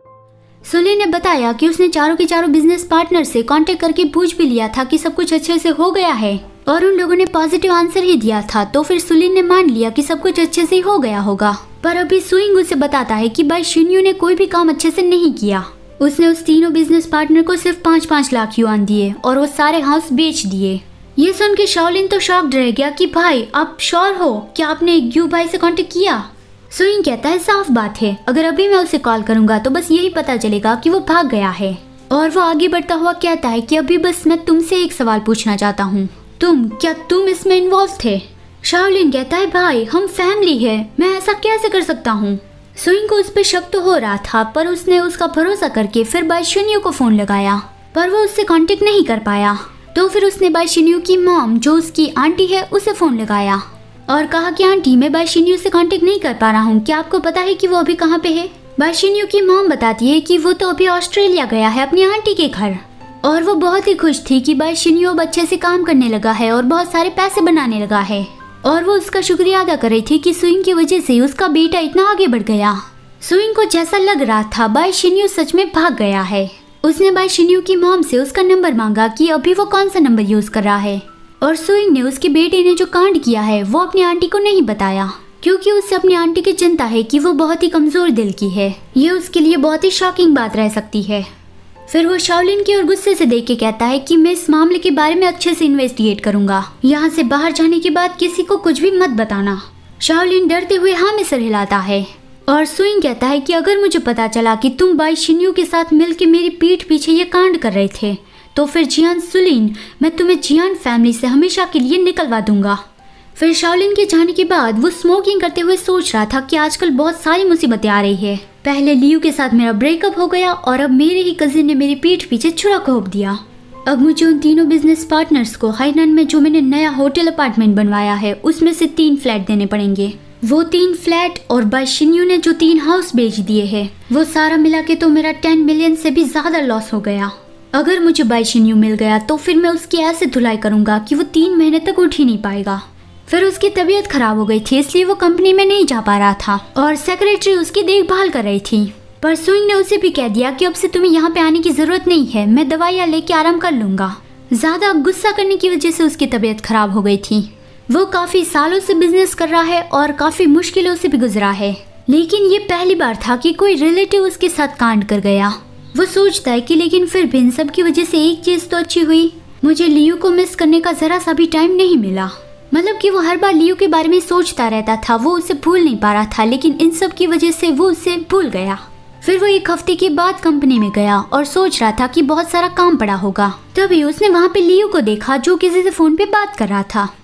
सुलीन ने बताया कि उसने चारों के चारों बिजनेस पार्टनर से कांटेक्ट करके पूछ भी लिया था कि सब कुछ अच्छे से हो गया है और उन लोगों ने पॉजिटिव आंसर ही दिया था। तो फिर सुलीन ने मान लिया कि सब कुछ अच्छे से हो गया होगा। पर अभी सुइंग उसे बताता है कि बाई शिन्यू ने कोई भी काम अच्छे से नहीं किया। उसने उस तीनों बिजनेस पार्टनर को सिर्फ 5-5 लाख युआन दिए और वो सारे हाउस बेच दिए। ये सुन के शाओलिन तो शॉक्ड रह गया कि भाई आप श्योर हो क्या आपने यू भाई से कांटेक्ट किया? सुइंग कहता है साफ बात है, अगर अभी मैं उसे कॉल करूंगा तो बस यही पता चलेगा कि वो भाग गया है। और वो आगे बढ़ता हुआ कहता है कि अभी बस मैं तुमसे एक सवाल पूछना चाहता हूँ, क्या तुम इसमें इन्वॉल्व थे? शाओलिन कहता है भाई हम फैमिली है, मैं ऐसा कैसे कर सकता हूँ? सुइंग को उस पर शक तो हो रहा था पर उसने उसका भरोसा करके फिर बाई शिन्यू को फोन लगाया पर वो उससे कांटेक्ट नहीं कर पाया। तो फिर उसने बाई शिन्यू की मॉम जो उसकी आंटी है उसे फोन लगाया और कहा कि आंटी मैं बाई शिन्यू से कांटेक्ट नहीं कर पा रहा हूँ, क्या आपको पता है कि वो अभी कहाँ पे है? बाई शिन्यू की मॉम बताती है कि वो तो अभी ऑस्ट्रेलिया गया है अपनी आंटी के घर और वो बहुत ही खुश थी कि बाई शिन्यू अब अच्छे से काम करने लगा है और बहुत सारे पैसे बनाने लगा है और वो उसका शुक्रिया अदा कर रही थी कि सुइंग की वजह से उसका बेटा इतना आगे बढ़ गया। सुइंग को जैसा लग रहा था बाई शिन्यू सच में भाग गया है। उसने बाई शिन्यू की मॉम से उसका नंबर मांगा कि अभी वो कौन सा नंबर यूज कर रहा है और सुइंग ने उसके बेटे ने जो कांड किया है वो अपनी आंटी को नहीं बताया क्योंकि उसे अपनी आंटी की चिंता है कि वो बहुत ही कमजोर दिल की है। ये उसके लिए बहुत ही शॉकिंग बात रह सकती है। फिर वो शाओलिन की ओर गुस्से से देख के कहता है कि मैं इस मामले के बारे में अच्छे से इन्वेस्टिगेट करूंगा, यहाँ से बाहर जाने के बाद किसी को कुछ भी मत बताना। शाओलिन डरते हुए हाँ में सर हिलाता है और सुइंग कहता है कि अगर मुझे पता चला कि तुम बाई शिन्यू के साथ मिलकर मेरी पीठ पीछे ये कांड कर रहे थे तो फिर जियान सुलीन मैं तुम्हें जियान फैमिली से हमेशा के लिए निकलवा दूंगा। फिर शाओलिन के जाने के बाद वो स्मोकिंग करते हुए सोच रहा था कि आजकल बहुत सारी मुसीबतें आ रही है। पहले लियू के साथ मेरा ब्रेकअप हो गया और अब मेरे ही कजिन ने मेरी पीठ पीछे छुरा घोंप दिया। अब मुझे उन तीनों बिजनेस पार्टनर्स को हाइनन में जो मैंने नया होटल अपार्टमेंट बनवाया है उसमें से 3 फ्लैट देने पड़ेंगे। वो 3 फ्लैट और बाई शिन्यू ने जो 3 हाउस बेच दिए हैं वो सारा मिला के तो मेरा 10 मिलियन से भी ज्यादा लॉस हो गया। अगर मुझे बाई शिन्यू मिल गया तो फिर मैं उसकी ऐसे धुलाई करूंगा कि वो 3 महीने तक उठ ही नहीं पाएगा। फिर उसकी तबीयत खराब हो गई थी इसलिए वो कंपनी में नहीं जा पा रहा था और सेक्रेटरी उसकी देखभाल कर रही थी। पर सुइंग ने उसे भी कह दिया कि अब से तुम्हें यहाँ पे आने की जरूरत नहीं है, मैं दवाइयाँ लेके आराम कर लूंगा। ज्यादा गुस्सा करने की वजह से उसकी तबीयत खराब हो गई थी। वो काफी सालों से बिजनेस कर रहा है और काफी मुश्किलों से भी गुजरा है, लेकिन ये पहली बार था कि कोई रिलेटिव उसके साथ कांड कर गया। वो सोचता है कि लेकिन फिर भी इन सब की वजह से एक चीज तो अच्छी हुई, मुझे लियू को मिस करने का जरा सा भी टाइम नहीं मिला। मतलब कि वो हर बार लियू के बारे में सोचता रहता था, वो उसे भूल नहीं पा रहा था, लेकिन इन सब की वजह से वो उसे भूल गया। फिर वो 1 हफ्ते के बाद कंपनी में गया और सोच रहा था कि बहुत सारा काम पड़ा होगा। तभी उसने वहाँ पे लियू को देखा जो किसी से फोन पे बात कर रहा था।